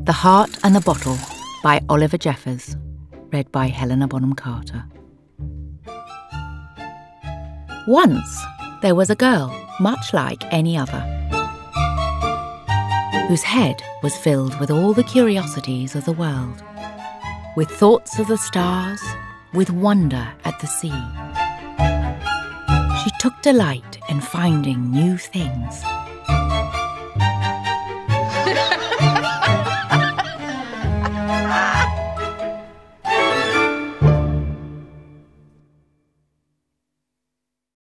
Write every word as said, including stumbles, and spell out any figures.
The Heart and the Bottle by Oliver Jeffers, read by Helena Bonham Carter. Once there was a girl, much like any other, whose head was filled with all the curiosities of the world, with thoughts of the stars, with wonder at the sea. She took delight in finding new things,